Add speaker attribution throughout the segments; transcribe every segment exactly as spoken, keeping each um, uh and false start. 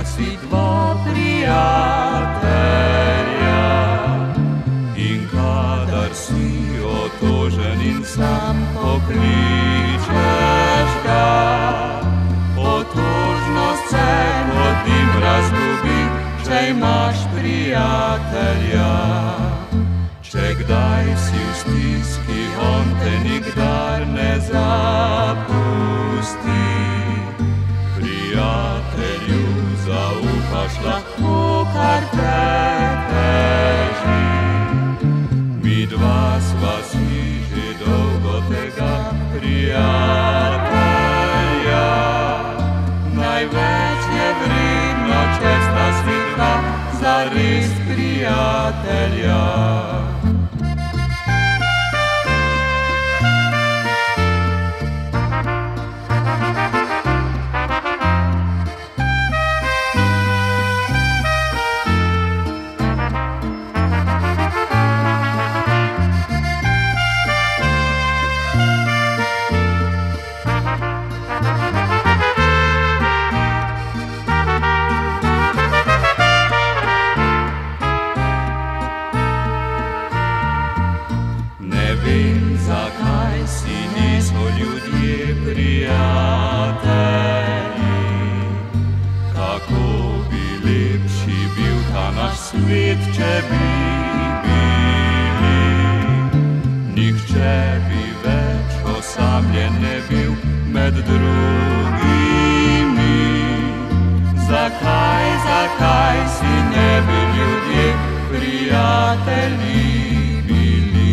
Speaker 1: si dva prijatelja. In kadar si otožen in sam pokličeš ga, otožnost se kot dim razgubi, če imaš prijatelja. Če kdaj si v stiski, on te nikdar ne zapusti. Prijatelju zaupaš lahko, kar te teži. Midva sva si že dolgo tega prijatelja. Največ je vredno, če sta si dva zares prijatelja. Svet, če bi bili, nihče bi več osamljen ne bil med drugimi. Zakaj, zakaj si ne bi ljudje prijatelji bili?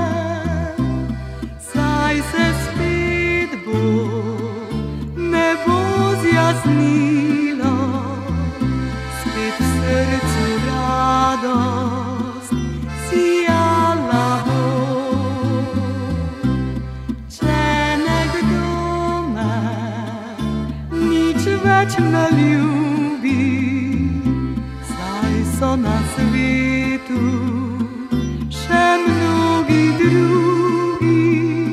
Speaker 2: nebo večne ljubi, saj so na svetu še mnogi drugi.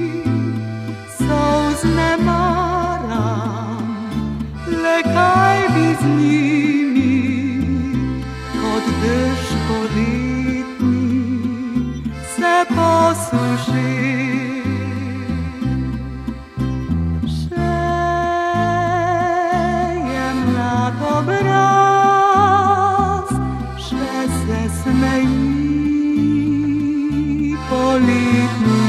Speaker 2: Solz ne maram, le kaj bi z njimi, kot dež poletni se posuši. Obraz še se smeji poletni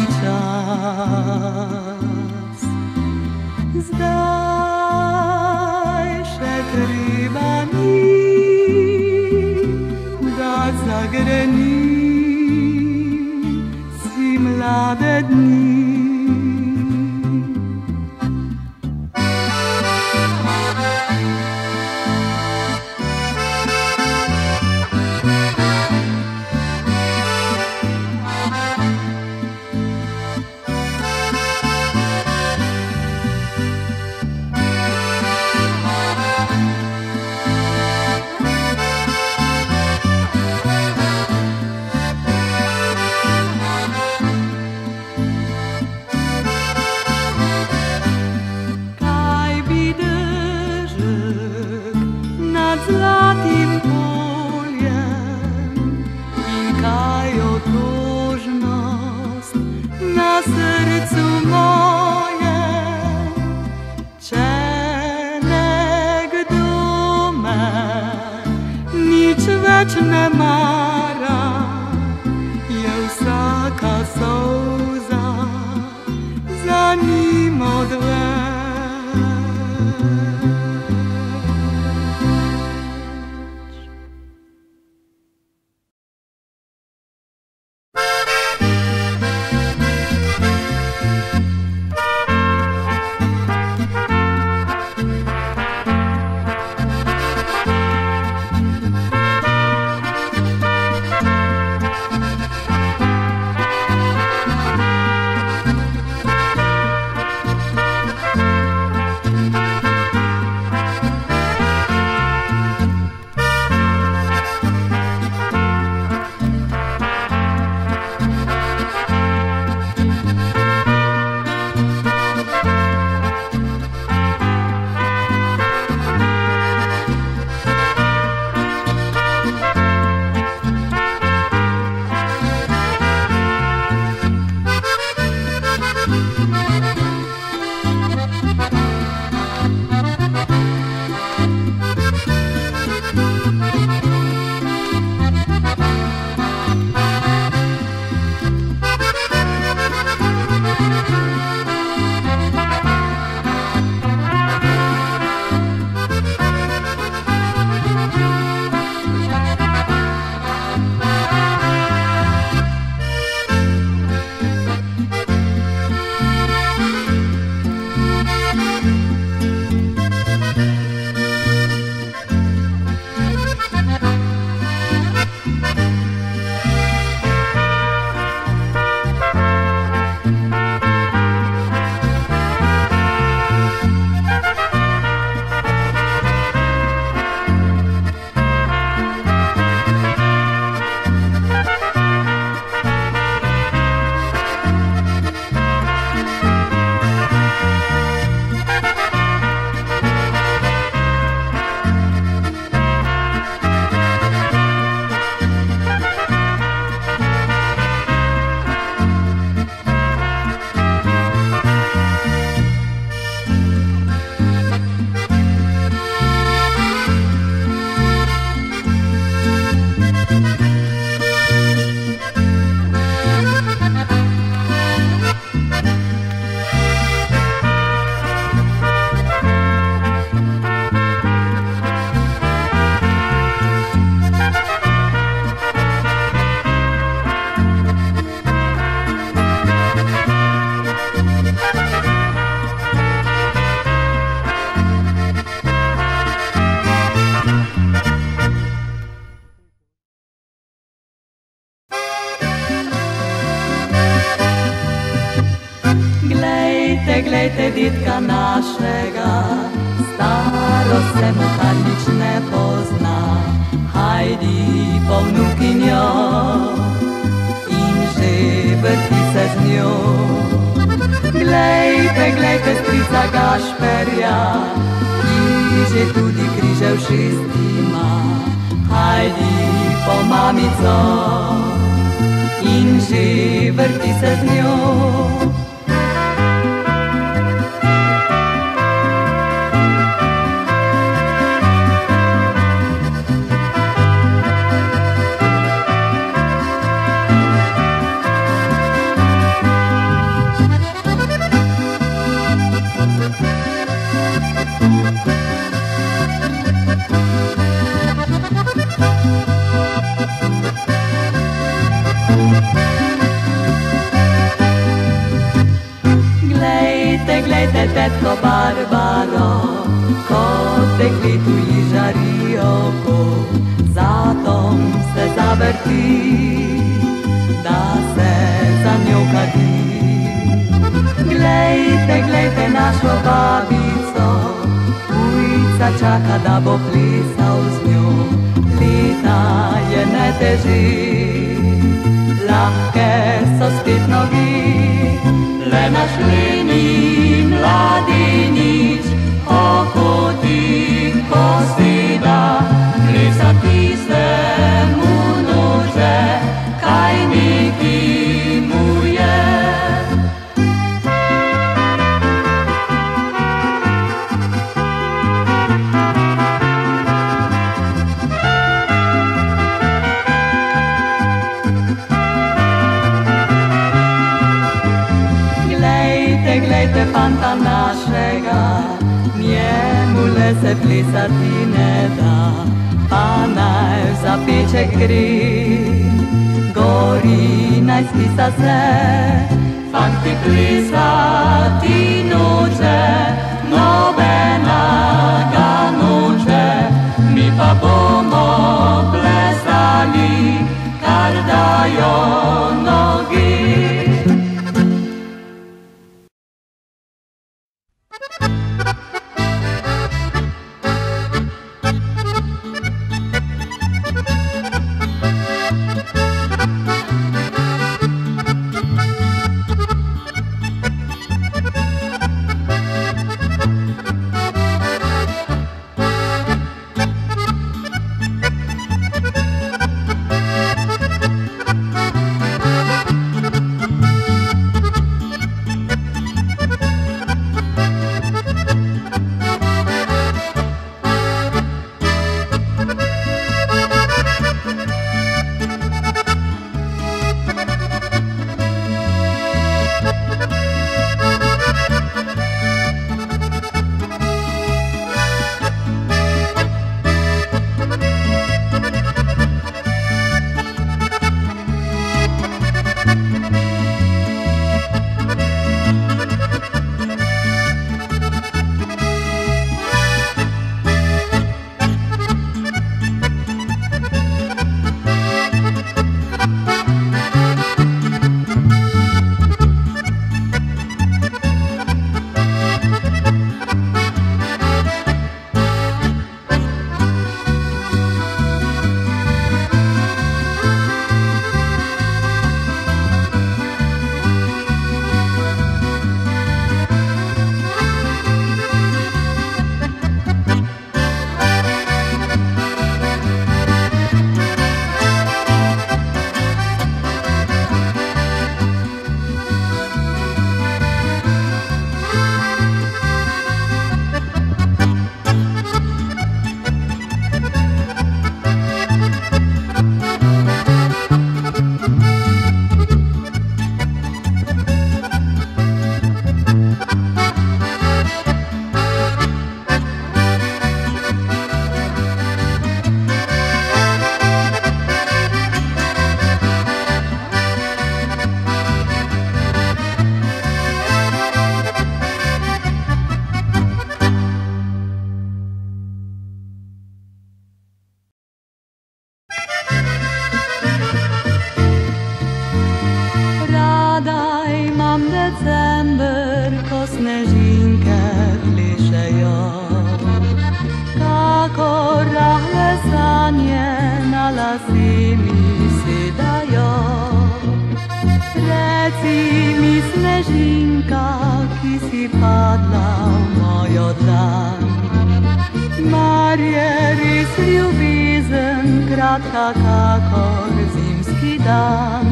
Speaker 2: čas. Zdaj še treba ni, da zagrenim si mlade dni. Zlatim poljem in kaj otožnost na srcu mojem, če nekdo me nič več ne mara, je vsaka solza za njim odveč.
Speaker 3: glejte, glejte, ditka našega.
Speaker 2: starost se mu kar nič ne pozna. Hajdi po vnukinjo in že vrti se z njo. Glejte, glejte, strica Gašperja, ki že tudi križe v šest ima. Hajdi po mamico in že vrti se z njo. Glejte, tetko Barbaro, ko deklitu ji žari oko, zatom se zavrti, da se za njo kadi. Glejte, glejte našo babico, ujca čaka, da bo plesal z njo. Leta je ne teži, lahke so spet nogi, le naš Leni mladenič ohoti poseda, plesa tistemu noče, kaj neki mu je. Glejte fanta našega, njemu le se plesati ne da, pa naj v zapeček gre, gori naj spisa se. Fanti plesati noče, nobena ga noče, mi pa bomo plesali, kar dajo nogi. december, ko snežinke plešejo. dlanie na lasy mi sydają. Reci mi snežinka, ki si padla v mojo dlan. Marje, res ljubezen, kratka kakor zimski dan.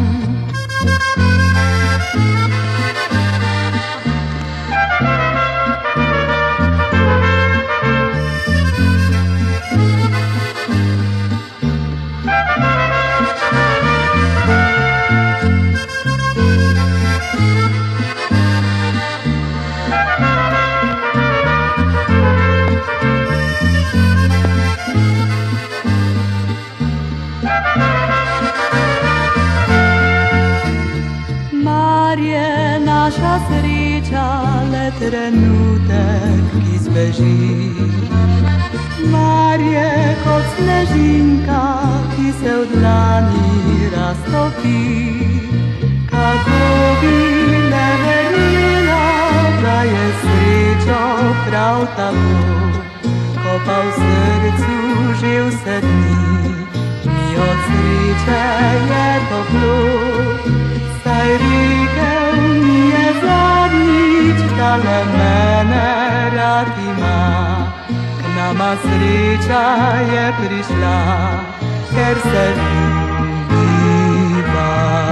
Speaker 2: Naša sreča le trenutek, ki zbeži. Marje kot snežinka, ki se v dlani raztopi. Kako bi ne verjela, da je srečo prav tako, ko pa v srcu že vse dni mi od sreče je toplo. Saj rekel mi je zadnjič, da le mene rad ima. K nama sreča je prišla, ker se ljubiva.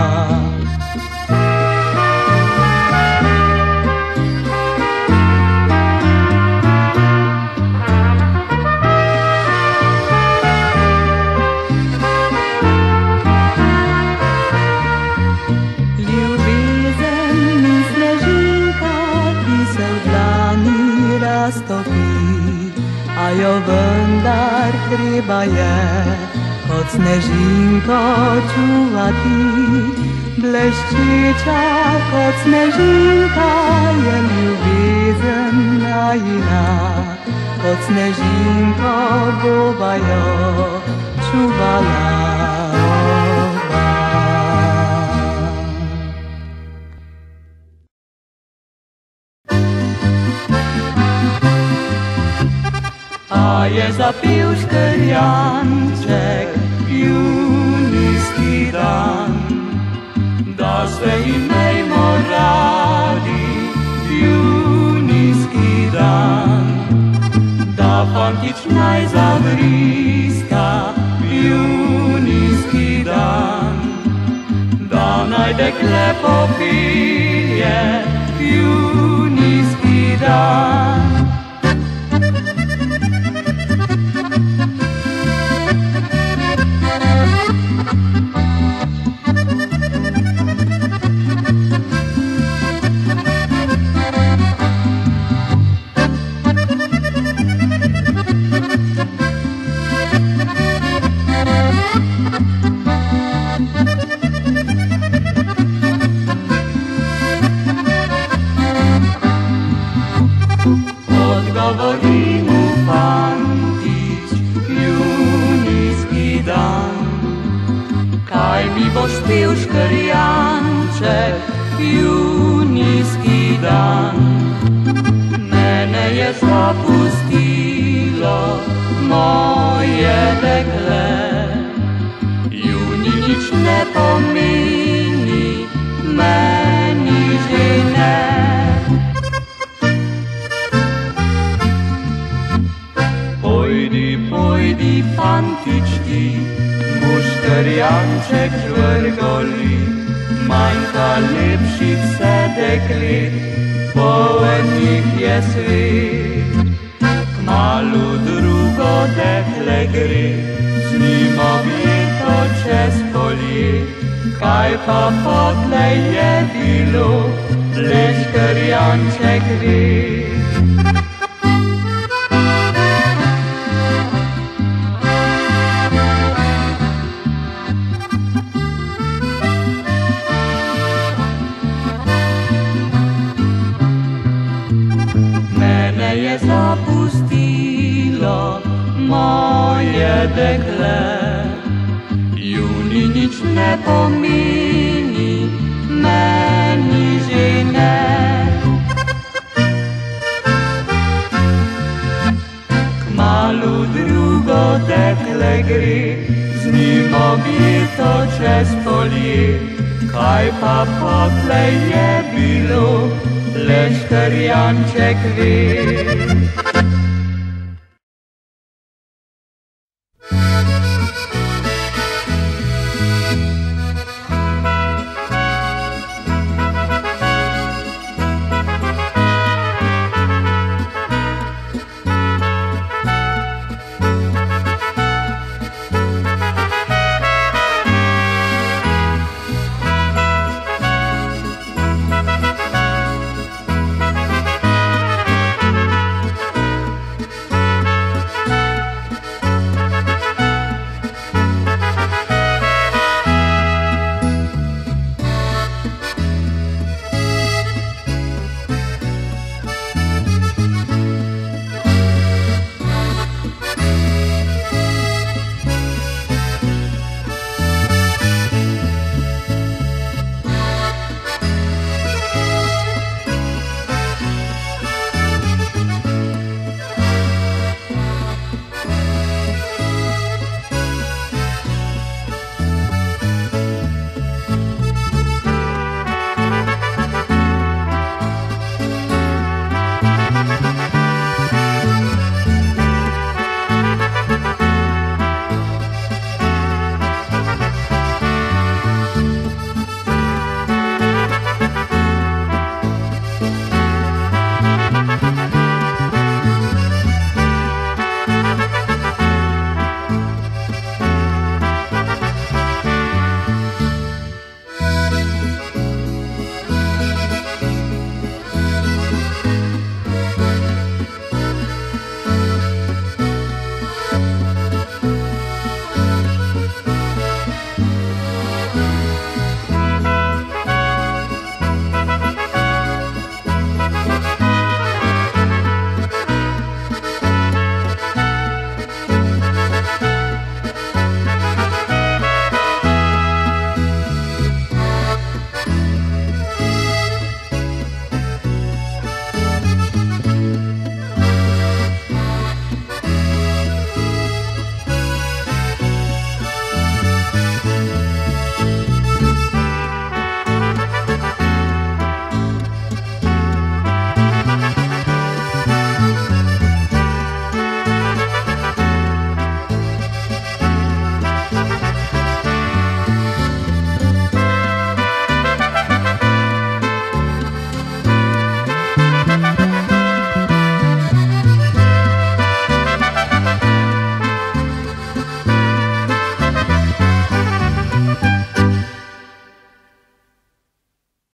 Speaker 2: A jo vendar treba je kot snežinko čuvati. Bleščeča kot snežinka je ljubezen najina. Kot snežinko bova jo čuvala oba. A je zapil škrjanček junijski dan, da se imejmo radi junijski dan, da fantič naj zavriska junijski dan, da naj dekle popije junijski dan. Odgovori mu fantič junijski dan, kaj mi boš pil škrjanček junijski dan. Mene je zapustilo moje dekle, junij nič ne pomeni, meni že ne. Pojdi, pojdi, fantič ti, mu škrjanček žvrgoli, manjka lepših vse deklet, poln jih je svet. Kmalu drugo dekle gre, z njim objeto čez polje, kaj pa potlej je bilo, le škrjanček ve. Je zapustilo moje dekle, junij nič ne pomeni, meni že ne. Kmalu drugo dekle gre,
Speaker 1: so čez polje, kaj pa potlej je bilo, le škrjanček ve.